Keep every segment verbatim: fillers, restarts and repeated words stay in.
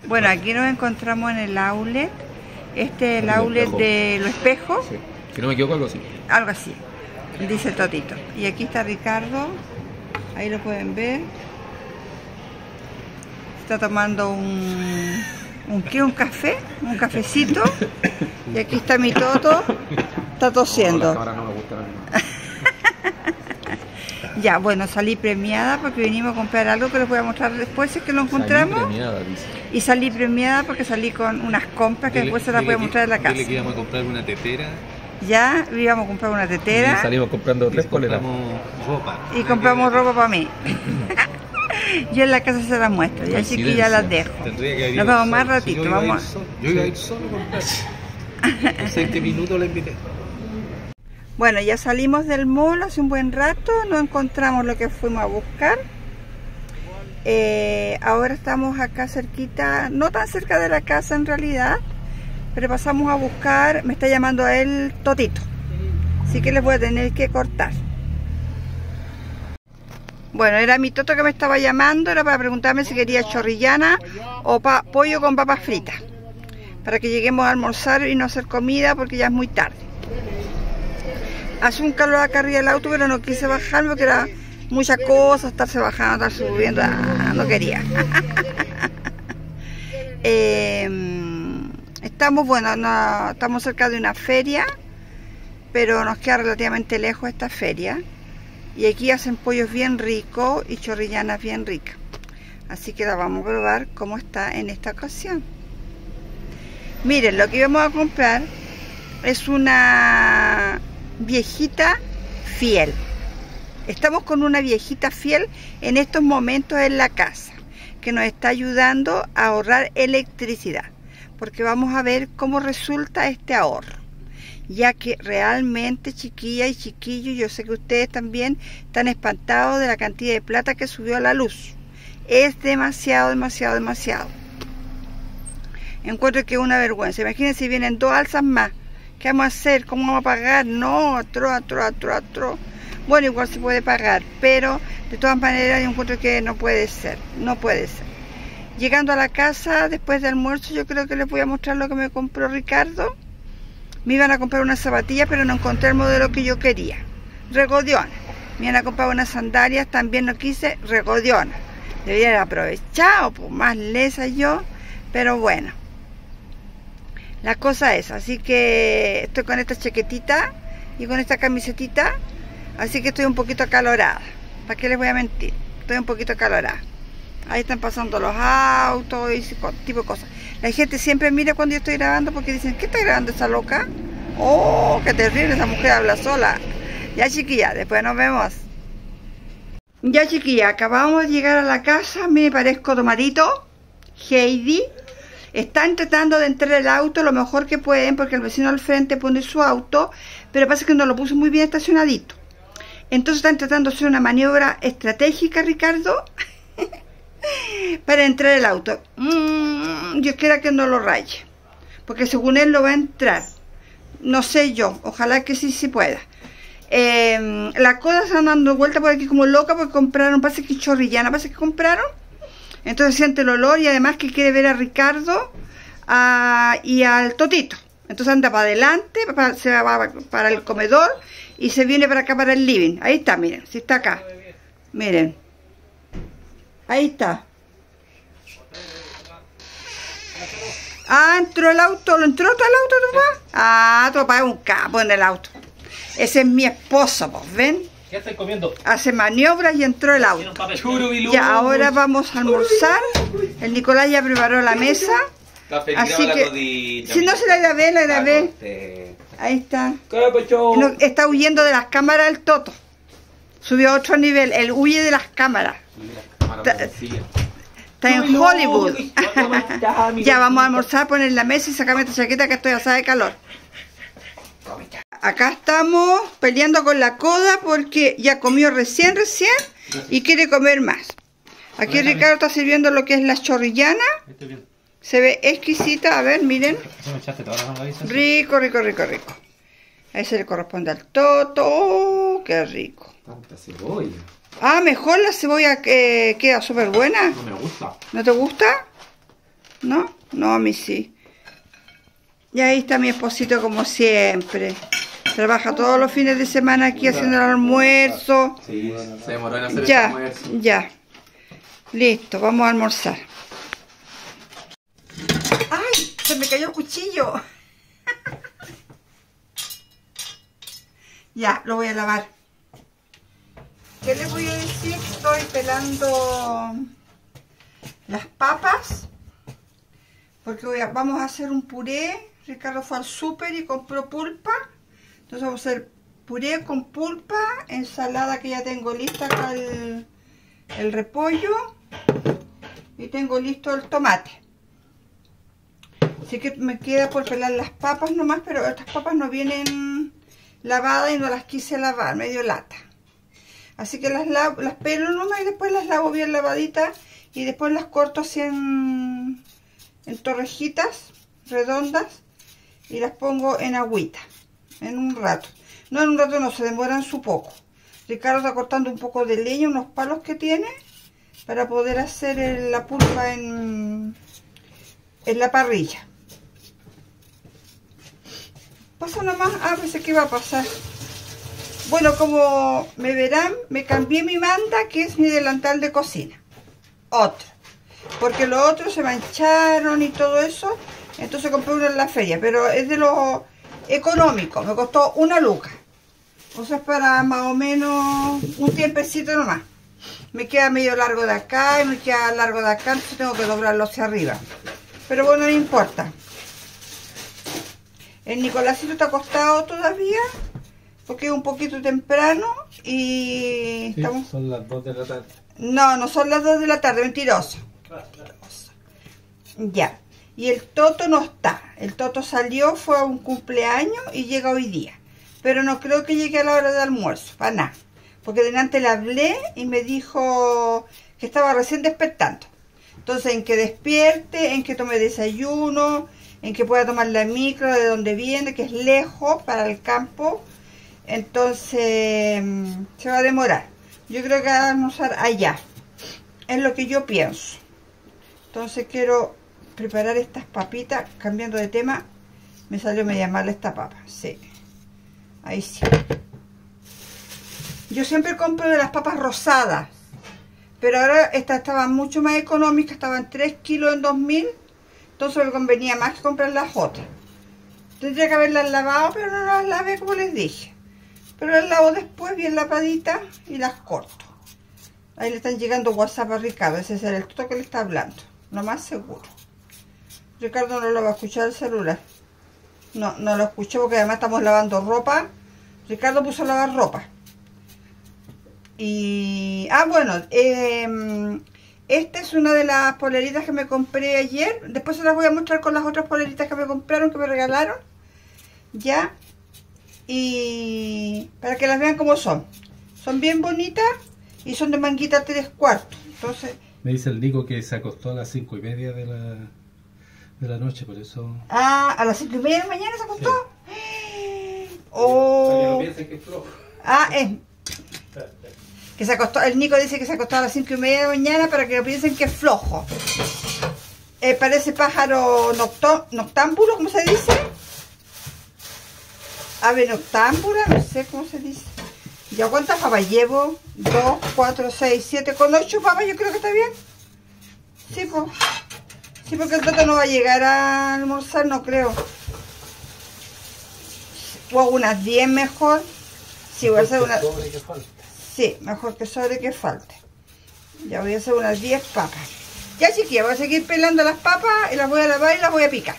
Bueno, aquí nos encontramos en el outlet. Este es el outlet de Los Espejos. Sí. Si no me equivoco, algo así. Algo así, dice el Totito. Y aquí está Ricardo. Ahí lo pueden ver. Está tomando un... ¿Un qué? ¿Un café? ¿Un cafecito? Y aquí está mi Toto. Está tosiendo. No, no me gusta nada. Ya, bueno, salí premiada porque vinimos a comprar algo que les voy a mostrar después si es que lo encontramos. Salí premiada, dice. Y salí premiada porque salí con unas compras que Dile, después se las voy a mostrar en la casa. Dile que íbamos a comprar una tetera. Ya, íbamos a comprar una tetera. Y salimos comprando tres poleras. ropa. Y compramos ropa para mí. Yo en la casa se las muestro, ya chiquillas las dejo. Nos vemos más ratito, si yo vamos. Solo, yo iba a ir solo a comprar. No sé en qué minuto la invité. Bueno, ya salimos del mall hace un buen rato, no encontramos lo que fuimos a buscar. Eh, ahora estamos acá cerquita, no tan cerca de la casa en realidad, pero pasamos a buscar, me está llamando el Totito, así que les voy a tener que cortar. Bueno, era mi Toto que me estaba llamando, era para preguntarme si quería chorrillana o pa pollo con papas fritas, para que lleguemos a almorzar y no hacer comida porque ya es muy tarde. Hace un calor acá arriba del auto, pero no quise bajarme porque era mucha cosa, estarse bajando, estar subiendo, ah, no quería. eh, estamos, bueno, no, estamos cerca de una feria, pero nos queda relativamente lejos esta feria. Y aquí hacen pollos bien ricos y chorrillanas bien ricas. Así que la vamos a probar cómo está en esta ocasión. Miren, lo que íbamos a comprar es una viejita fiel. Estamos con una viejita fiel en estos momentos en la casa, que nos está ayudando a ahorrar electricidad, porque vamos a ver cómo resulta este ahorro, ya que realmente, chiquilla y chiquillos, yo sé que ustedes también están espantados de la cantidad de plata que subió a la luz. Es demasiado, demasiado, demasiado. Encuentro que es una vergüenza. Imagínense si vienen dos alzas más. ¿Qué vamos a hacer? ¿Cómo vamos a pagar? No, atro, atro, atro, atro. Bueno, igual se puede pagar, pero de todas maneras yo encuentro que no puede ser, no puede ser. Llegando a la casa, después del almuerzo, yo creo que les voy a mostrar lo que me compró Ricardo. Me iban a comprar unas zapatillas, pero no encontré el modelo que yo quería. Regodiona. Me iban a comprar unas sandalias, también no quise, regodiona. Debería haber aprovechado, pues más lesa yo, pero bueno. La cosa es, así que estoy con esta chaquetita y con esta camisetita, así que estoy un poquito acalorada. ¿Para qué les voy a mentir? Estoy un poquito acalorada. Ahí están pasando los autos y ese tipo de cosas. La gente siempre mira cuando yo estoy grabando porque dicen, ¿qué está grabando esa loca? ¡Oh, qué terrible! Esa mujer habla sola. Ya, chiquilla, después nos vemos. Ya, chiquilla, acabamos de llegar a la casa. Me parezco Tomatito, Heidi. Están tratando de entrar el auto lo mejor que pueden porque el vecino al frente pone su auto, pero pasa que no lo puso muy bien estacionadito. Entonces están tratando de hacer una maniobra estratégica, Ricardo, para entrar el auto. Mm, Dios quiera que no lo raye, porque según él lo va a entrar. No sé yo, ojalá que sí, sí pueda. Eh, las cosas están dando vuelta por aquí como loca porque compraron, parece que chorrillana, parece que compraron. Entonces siente el olor y además que quiere ver a Ricardo a, y al Totito. Entonces anda para adelante, para, se va para el comedor y se viene para acá para el living. Ahí está, miren, si está acá. Miren. Ahí está. Ah, entró el auto. ¿Lo entró todo el auto, tu papá? Ah, tu papá es un capo en el auto. Ese es mi esposo, pues, ¿ven? ¿Qué estáis comiendo? Hace maniobras y entró el auto. Ya, ahora vamos a almorzar. El Nicolás ya preparó la mesa. Así que, si no se la grabé, la grabé. Ahí está. No, está huyendo de las cámaras el Toto. Subió a otro nivel. Él huye de las cámaras. Está, está en Hollywood. Ya, vamos a almorzar, poner la mesa y sacarme esta chaqueta que estoy asada de calor. Acá estamos peleando con la coda porque ya comió recién, recién y quiere comer más. Aquí Ricardo está sirviendo lo que es la chorrillana. Se ve exquisita, a ver, miren. Rico, rico, rico, rico. A ese le corresponde al Toto. Oh, qué rico. Tanta cebolla. Ah, mejor la cebolla eh, queda súper buena. No me gusta. ¿No te gusta? ¿No? No, a mí sí. Y ahí está mi esposito como siempre. Trabaja todos los fines de semana aquí haciendo el almuerzo. Sí, se demoró en hacer el Ya, almuerzo. ya. Listo, vamos a almorzar. ¡Ay! Se me cayó el cuchillo. Ya, lo voy a lavar. ¿Qué les voy a decir? Estoy pelando las papas. Porque voy a- vamos a hacer un puré. Ricardo fue al súper y compró pulpa. Entonces vamos a hacer puré con pulpa, ensalada que ya tengo lista acá el, el repollo y tengo listo el tomate. Así que me queda por pelar las papas nomás, pero estas papas no vienen lavadas y no las quise lavar, medio lata. Así que las, lavo, las pelo nomás y después las lavo bien lavaditas y después las corto así en, en torrejitas redondas y las pongo en agüita. En un rato. No, en un rato no, se demoran su poco. Ricardo está cortando un poco de leña, unos palos que tiene, para poder hacer el, la pulpa en, en la parrilla. Pasa nomás. Ah, pensé que iba a pasar. Bueno, como me verán, me cambié mi manta, que es mi delantal de cocina. Otro. Porque los otros se mancharon y todo eso. Entonces compré uno en la feria, pero es de los económico, me costó una luca. O sea, es para más o menos un tiempecito nomás. Me queda medio largo de acá y me queda largo de acá, entonces tengo que doblarlo hacia arriba. Pero bueno, no importa. El Nicolásito está acostado todavía, porque es un poquito temprano y... Sí, estamos... son las dos de la tarde. No, no son las dos de la tarde, mentiroso. Mentiroso. Ya. Y el Toto no está. El Toto salió, fue a un cumpleaños y llega hoy día. Pero no creo que llegue a la hora de almuerzo, para nada. Porque delante le hablé y me dijo que estaba recién despertando. Entonces, en que despierte, en que tome desayuno, en que pueda tomar la micro de donde viene, que es lejos para el campo. Entonces, se va a demorar. Yo creo que va a almorzar allá. Es lo que yo pienso. Entonces, quiero preparar estas papitas. Cambiando de tema, me salió media mal esta papa. Sí, ahí sí. Yo siempre compro de las papas rosadas, pero ahora estas estaban mucho más económicas, estaban tres kilos en dos mil, entonces me convenía más que comprar las otras. Tendría que haberlas lavado, pero no las lavé como les dije. Pero las lavo después bien lavaditas y las corto. Ahí le están llegando WhatsApp a Ricardo, ese es el Toto que le está hablando, lo más seguro. Ricardo no lo va a escuchar el celular. No, no lo escuché porque además estamos lavando ropa. Ricardo puso a lavar ropa. Y... Ah, bueno. Eh, esta es una de las poleritas que me compré ayer. Después se las voy a mostrar con las otras poleritas que me compraron, que me regalaron. Ya. Y... para que las vean cómo son. Son bien bonitas y son de manguita tres cuartos. Entonces... Me dice el Nico que se acostó a las cinco y media de la, de la noche, por eso... Ah, a las cinco y media de la mañana se acostó. Sí. Oh. Para que no piensen que es flojo. Ah, es... que se acostó, el Nico dice que se acostó a las cinco y media de la mañana para que no piensen que es flojo. Eh, parece pájaro nocto, noctámbulo, ¿cómo se dice? Ave noctámbula, no sé cómo se dice. ¿Ya cuántas papas llevo? dos, cuatro, seis, siete, con ocho papas yo creo que está bien. Sí, pues. Sí, porque el Toto no va a llegar a almorzar, no creo. O hago unas diez mejor. Sí, voy a hacer unas... Sí, mejor que sobre que falte. Ya voy a hacer unas diez papas. Ya chiquilla, voy a seguir pelando las papas y las voy a lavar y las voy a picar.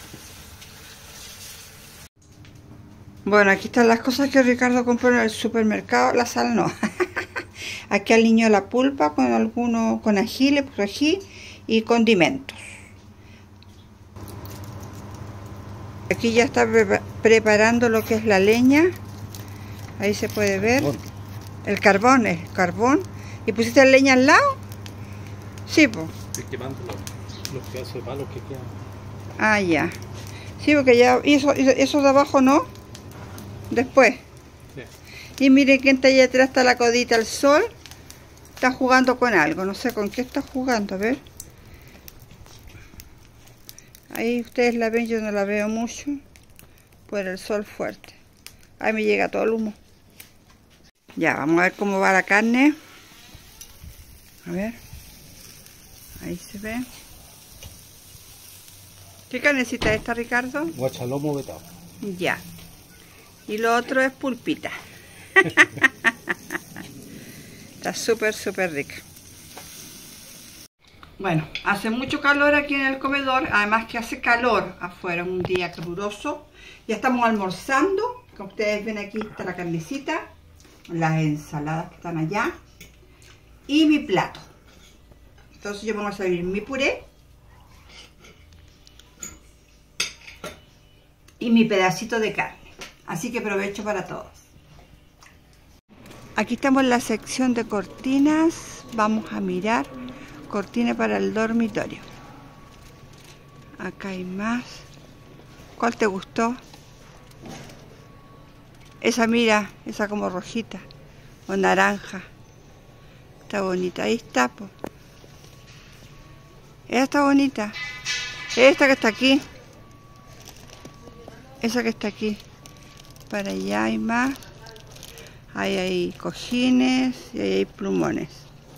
Bueno, aquí están las cosas que Ricardo compró en el supermercado. La sal no. Aquí al niño la pulpa con algunos, con ají, por ají y condimentos. Aquí ya está pre preparando lo que es la leña. Ahí se puede ver. El carbón, el carbón. ¿Y pusiste la leña al lado? Sí, pues. Estoy quemando los, los pedazos de palos que quedan. Ah, ya. Sí, porque ya... ¿Y eso, eso de abajo no? Después. Sí. Y miren que está allá atrás, está la codita al sol. Está jugando con algo. No sé con qué está jugando, a ver. Ahí ustedes la ven, yo no la veo mucho por el sol fuerte. Ahí me llega todo el humo. Ya, vamos a ver cómo va la carne. A ver. Ahí se ve. ¿Qué carnecita es esta, Ricardo? Guachalomo vetado. Ya. Y lo otro es pulpita. Está súper, súper rica. Bueno, hace mucho calor aquí en el comedor. Además que hace calor afuera, un día caluroso. Ya estamos almorzando. Como ustedes ven, aquí está la carnecita, las ensaladas que están allá y mi plato. Entonces yo voy a servir mi puré y mi pedacito de carne. Así que provecho para todos. Aquí estamos en la sección de cortinas. Vamos a mirar cortina para el dormitorio. Acá hay más. ¿Cuál te gustó? Esa, mira, esa como rojita o naranja. Está bonita. Ahí está, po. Esta está bonita. Esta que está aquí. Esa que está aquí. Para allá hay más. Ahí hay cojines y ahí hay plumones.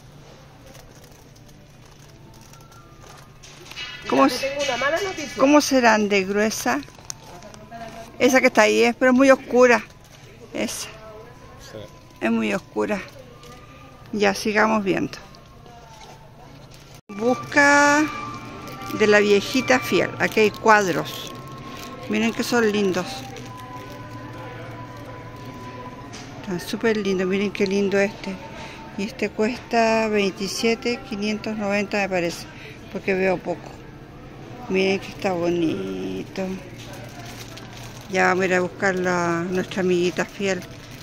¿Cómo, ¿Cómo serán de gruesa? Esa que está ahí es, pero es muy oscura. Esa. Sí. Es muy oscura. Ya, sigamos viendo. Busca de la viejita fiel. Aquí hay cuadros. Miren que son lindos. Están súper lindos. Miren qué lindo este. Y este cuesta veintisiete mil quinientos noventa me parece. Porque veo poco. Miren que está bonito. Ya vamos a ir a buscar a nuestra amiguita fiel.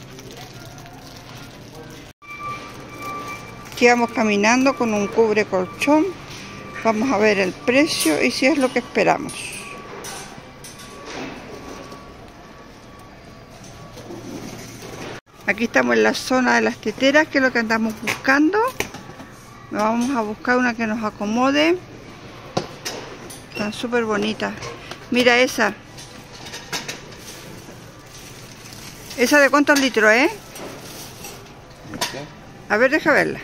Aquí vamos caminando con un cubre colchón. Vamos a ver el precio y si es lo que esperamos. Aquí estamos en la zona de las teteras, que es lo que andamos buscando. Vamos a buscar una que nos acomode. Están súper bonitas. Mira esa. ¿Esa de cuántos litros, eh? A ver, deja verla.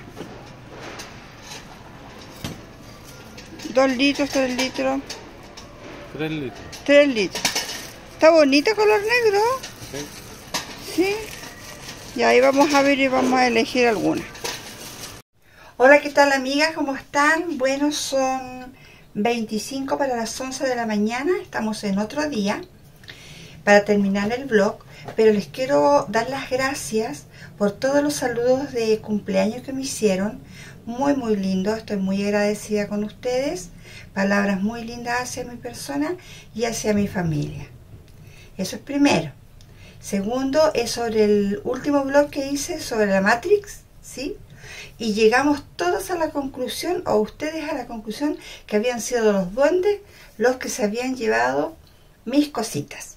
Dos litros, tres litros. Tres litros. Tres litros. Está bonita, color negro. Sí. Sí. Y ahí vamos a ver y vamos a elegir alguna. Hola, ¿qué tal, amigas? ¿Cómo están? Bueno, son veinticinco para las once de la mañana. Estamos en otro día para terminar el vlog. Pero les quiero dar las gracias por todos los saludos de cumpleaños que me hicieron. Muy, muy lindo. Estoy muy agradecida con ustedes. Palabras muy lindas hacia mi persona y hacia mi familia. Eso es primero. Segundo, es sobre el último vlog que hice sobre la Matrix, ¿sí? Y llegamos todos a la conclusión, o ustedes a la conclusión, que habían sido los duendes los que se habían llevado mis cositas.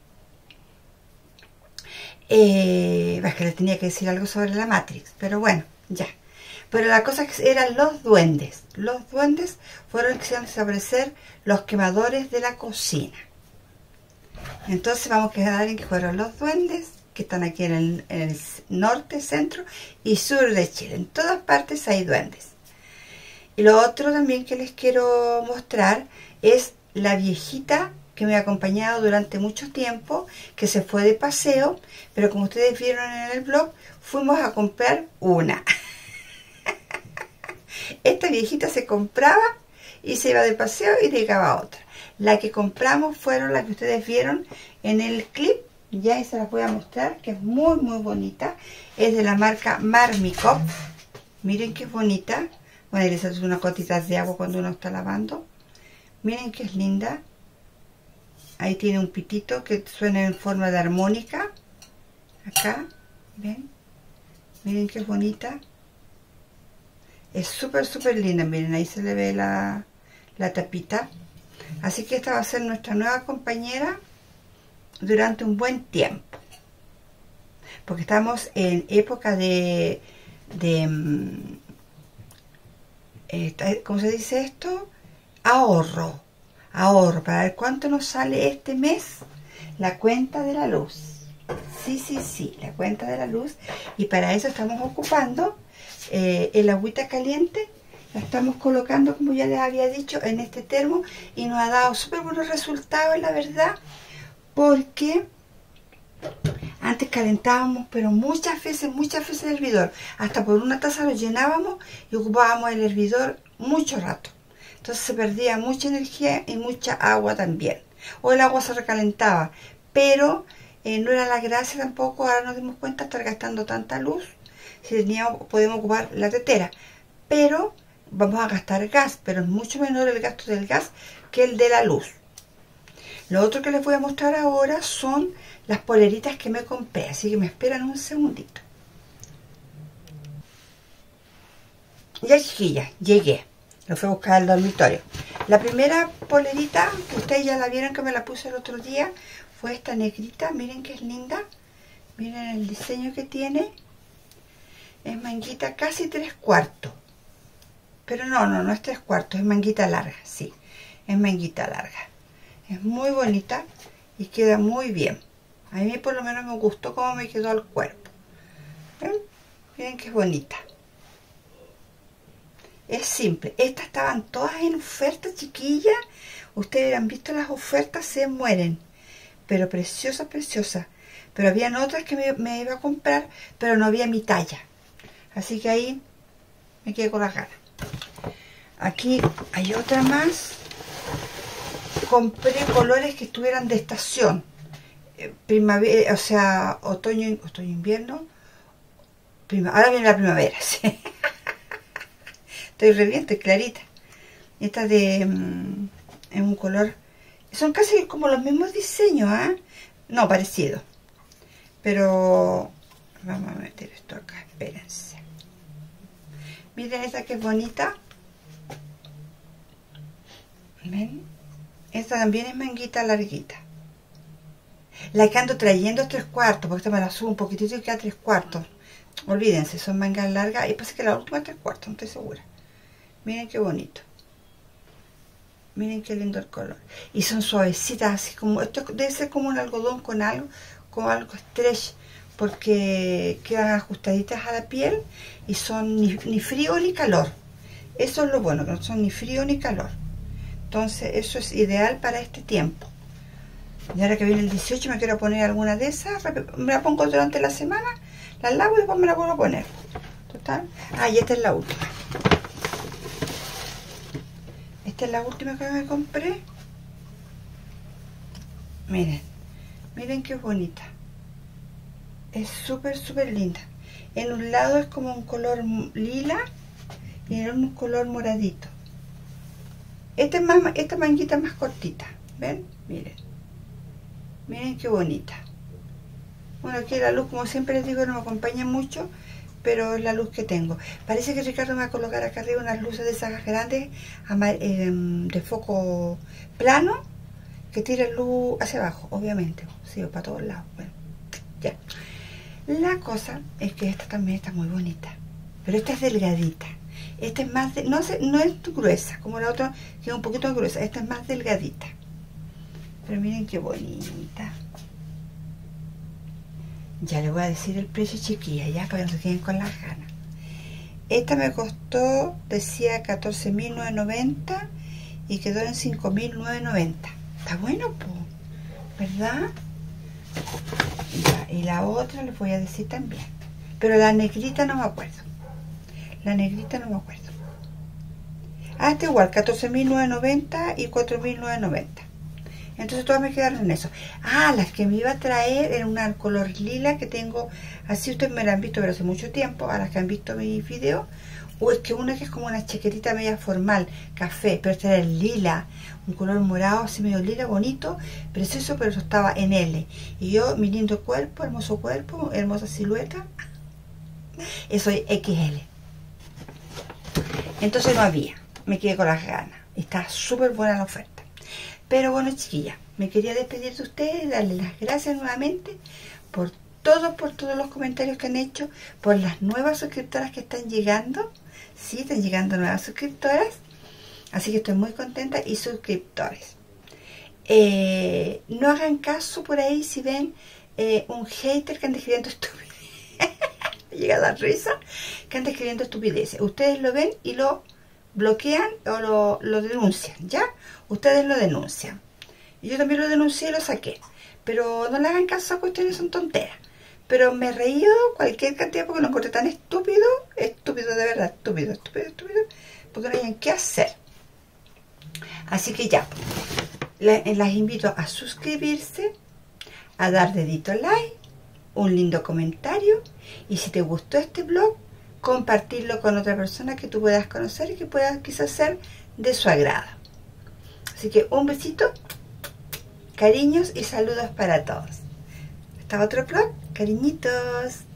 Eh, es que les tenía que decir algo sobre la Matrix, pero bueno, ya. Pero la cosa es que eran los duendes. Los duendes fueron los que hicieron desaparecer los quemadores de la cocina. Entonces vamos a quedar en que fueron los duendes que están aquí en el, en el norte, centro y sur de Chile. En todas partes hay duendes. Y lo otro también que les quiero mostrar es la viejita que me ha acompañado durante mucho tiempo, que se fue de paseo, pero como ustedes vieron en el blog, fuimos a comprar una. Esta viejita se compraba y se iba de paseo y llegaba otra. La que compramos fueron las que ustedes vieron en el clip, ya ahí se las voy a mostrar, que es muy muy bonita. Es de la marca Marmicop. Miren qué bonita. Bueno, y les hace unas gotitas de agua cuando uno está lavando. Miren que es linda. Ahí tiene un pitito que suena en forma de armónica. Acá, ¿ven? Miren qué bonita. Es súper, súper linda. Miren, ahí se le ve la, la tapita. Así que esta va a ser nuestra nueva compañera durante un buen tiempo. Porque estamos en época de... de eh, ¿cómo se dice esto? Ahorro. ahorro para ver cuánto nos sale este mes la cuenta de la luz. Sí, sí, sí, la cuenta de la luz. Y para eso estamos ocupando eh, el agüita caliente. La estamos colocando, como ya les había dicho, en este termo. Y nos ha dado súper buenos resultados, la verdad. Porque antes calentábamos, pero muchas veces, muchas veces el hervidor. Hasta por una taza lo llenábamos y ocupábamos el hervidor mucho rato. Entonces se perdía mucha energía y mucha agua también. O el agua se recalentaba. Pero eh, no era la gracia tampoco. Ahora nos dimos cuenta de estar gastando tanta luz. Si teníamos, podemos ocupar la tetera. Pero vamos a gastar gas. Pero es mucho menor el gasto del gas que el de la luz. Lo otro que les voy a mostrar ahora son las poleritas que me compré. Así que me esperan un segundito. Ya, chiquillas, llegué. Lo fui a buscar al dormitorio. La primera polerita, que ustedes ya la vieron que me la puse el otro día, fue esta negrita. Miren que es linda. Miren el diseño que tiene. Es manguita casi tres cuartos. Pero no, no, no es tres cuartos, es manguita larga, sí. Es manguita larga. Es muy bonita y queda muy bien. A mí por lo menos me gustó cómo me quedó el cuerpo. ¿Ven? Miren que es bonita. Es simple. Estas estaban todas en oferta, chiquillas. Ustedes han visto las ofertas, se mueren. Pero preciosas, preciosas. Pero habían otras que me, me iba a comprar, pero no había mi talla. Así que ahí me quedé con las ganas. Aquí hay otra más. Compré colores que estuvieran de estación. Primavera, o sea, otoño, otoño, invierno. Prima, ahora viene la primavera, sí. Estoy re bien, estoy clarita. Esta de um, es un color, son casi como los mismos diseños, ¿ah? ¿eh? No, parecido. Pero vamos a meter esto acá, espérense. Miren esta que es bonita. ¿Ven? Esta también es manguita larguita. La que ando trayendo es tres cuartos, porque esta me la subo un poquitito y queda tres cuartos. Olvídense, son mangas largas. Y pasa que la última es tres cuartos, no estoy segura. Miren qué bonito. Miren qué lindo el color. Y son suavecitas, así como, esto debe ser como un algodón con algo, con algo stretch, porque quedan ajustaditas a la piel y son ni, ni frío ni calor. Eso es lo bueno, que no son ni frío ni calor. Entonces eso es ideal para este tiempo. Y ahora que viene el dieciocho me quiero poner alguna de esas. Me la pongo durante la semana, la lavo y después me la vuelvo a poner. Total. Ah, y esta es la última. Esta es la última que me compré. Miren. Miren qué bonita. Es súper, súper linda. En un lado es como un color lila y en un color moradito. Esta, es más, esta manguita es más cortita. ¿Ven? Miren. Miren qué bonita. Bueno, aquí la luz, como siempre les digo, no me acompaña mucho, pero es la luz que tengo. Parece que Ricardo me va a colocar acá arriba unas luces de esas grandes de foco plano que tiran luz hacia abajo, obviamente. Sí, para todos lados. Bueno, ya. La cosa es que esta también está muy bonita, pero esta es delgadita. Esta es más, de, no, sé, no es gruesa como la otra, que es un poquito gruesa. Esta es más delgadita. Pero miren qué bonita. Ya les voy a decir el precio, chiquilla, ya para que no se queden con las ganas. Esta me costó, decía catorce mil novecientos noventa y quedó en cinco mil novecientos noventa. Está bueno, pues, ¿verdad? Ya, y la otra les voy a decir también. Pero la negrita no me acuerdo. La negrita no me acuerdo. Ah, está igual, catorce mil novecientos noventa y cuatro mil novecientos noventa. Entonces todas me quedaron en eso. Ah, las que me iba a traer eran una color lila que tengo. Así ustedes me la han visto pero hace mucho tiempo. A las que han visto mis videos. O es que una que es como una chaquetita media formal, café, pero esta era el lila. Un color morado, así medio lila, bonito, precioso, pero eso estaba en L. Y yo, mi lindo cuerpo, hermoso cuerpo, hermosa silueta, eso es equis ele. Entonces no había. Me quedé con las ganas. Está súper buena la oferta. Pero bueno, chiquillas, me quería despedir de ustedes, darles las gracias nuevamente por todos, por todos los comentarios que han hecho, por las nuevas suscriptoras que están llegando. Sí, están llegando nuevas suscriptoras. Así que estoy muy contenta y suscriptores. Eh, no hagan caso por ahí si ven eh, un hater que anda escribiendo estupidez. Me llega la risa que anda escribiendo estupideces. Ustedes lo ven y lo bloquean o lo, lo denuncian, ¿ya? Ustedes lo denuncian. Y yo también lo denuncié y lo saqué. Pero no le hagan caso a cuestiones, son tonteras. Pero me he reído cualquier cantidad porque lo encontré tan estúpido, estúpido de verdad, estúpido, estúpido, estúpido, porque no hayan qué hacer. Así que ya, las invito a suscribirse, a dar dedito like, un lindo comentario, y si te gustó este blog, compartirlo con otra persona que tú puedas conocer y que pueda quizás ser de su agrado. Así que un besito, cariños y saludos para todos. Hasta otro blog, cariñitos.